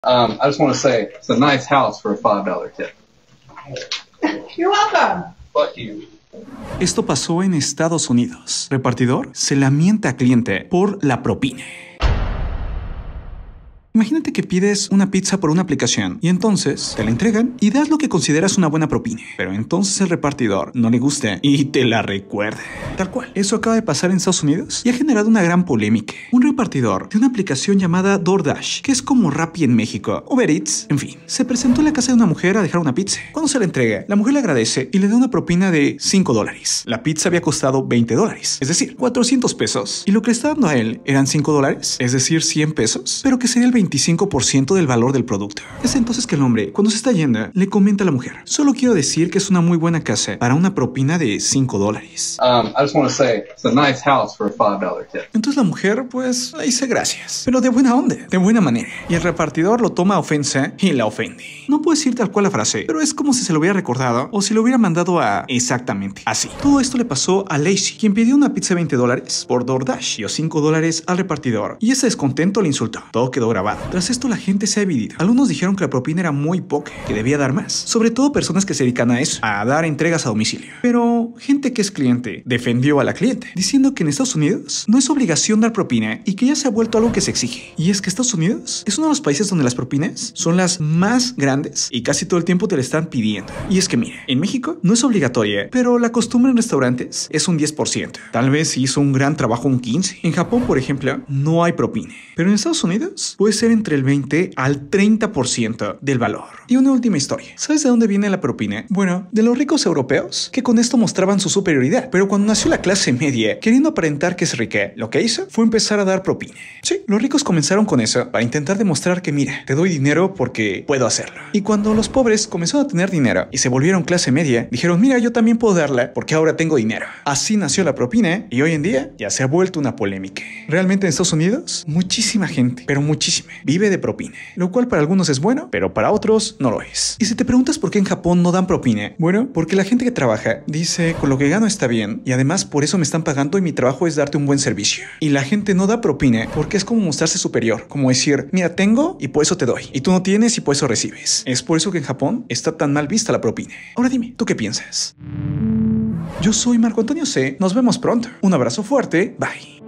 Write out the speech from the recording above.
I just want to say it's a nice house for a $5 tip. You're welcome. Fuck you. Esto pasó en Estados Unidos. Repartidor se lamenta a cliente por la propina. Imagínate que pides una pizza por una aplicación y entonces te la entregan y das lo que consideras una buena propina. Pero entonces el repartidor no le guste y te la recuerde. Tal cual. Eso acaba de pasar en Estados Unidos y ha generado una gran polémica. Un repartidor de una aplicación llamada DoorDash, que es como Rappi en México, Uber Eats, en fin, se presentó en la casa de una mujer a dejar una pizza. Cuando se la entrega, la mujer le agradece y le da una propina de $5. La pizza había costado $20, es decir, 400 pesos. Y lo que le está dando a él eran $5, es decir, 100 pesos, pero que sería el 25% del valor del producto. Es entonces que el hombre, cuando se está yendo, le comenta a la mujer: solo quiero decir que es una muy buena casa para una propina de $5. I just want to say it's a nice house for a $5 tip. Entonces la mujer, pues, le dice gracias, pero de buena onda, de buena manera. Y el repartidor lo toma a ofensa y la ofende. No puedo decir tal cual la frase, pero es como si se lo hubiera recordado o si lo hubiera mandado a exactamente así. Todo esto le pasó a Lacey, quien pidió una pizza de $20 por DoorDash, dio $5 al repartidor y ese descontento le insultó. Todo quedó grabado. Tras esto la gente se ha dividido. Algunos dijeron que la propina era muy poca, que debía dar más. Sobre todo personas que se dedican a eso, a dar entregas a domicilio. Pero gente que es cliente defendió a la cliente, diciendo que en Estados Unidos no es obligación dar propina y que ya se ha vuelto algo que se exige. Y es que Estados Unidos es uno de los países donde las propinas son las más grandes y casi todo el tiempo te la están pidiendo. Y es que mira, en México no es obligatoria, pero la costumbre en restaurantes es un 10%. Tal vez si hizo un gran trabajo un 15%. En Japón, por ejemplo, no hay propina. Pero en Estados Unidos puede ser entre el 20 al 30% del valor. Y una última historia. ¿Sabes de dónde viene la propina? Bueno, de los ricos europeos, que con esto mostraban su superioridad. Pero cuando nació la clase media, queriendo aparentar que es rica, lo que hizo fue empezar a dar propina. Sí, los ricos comenzaron con eso para intentar demostrar que mira, te doy dinero porque puedo hacerlo. Y cuando los pobres comenzaron a tener dinero y se volvieron clase media, dijeron mira, yo también puedo darla porque ahora tengo dinero. Así nació la propina y hoy en día ya se ha vuelto una polémica. Realmente en Estados Unidos, muchísima gente, pero muchísima, vive de propina, lo cual para algunos es bueno, pero para otros no lo es. Y si te preguntas por qué en Japón no dan propina, bueno, porque la gente que trabaja dice con lo que gano está bien y además por eso me están pagando y mi trabajo es darte un buen servicio. Y la gente no da propina porque es como mostrarse superior, como decir, mira, tengo y por eso te doy, y tú no tienes y por eso recibes. Es por eso que en Japón está tan mal vista la propina. Ahora dime, ¿tú qué piensas? Yo soy Marco Antonio C. Nos vemos pronto. Un abrazo fuerte. Bye.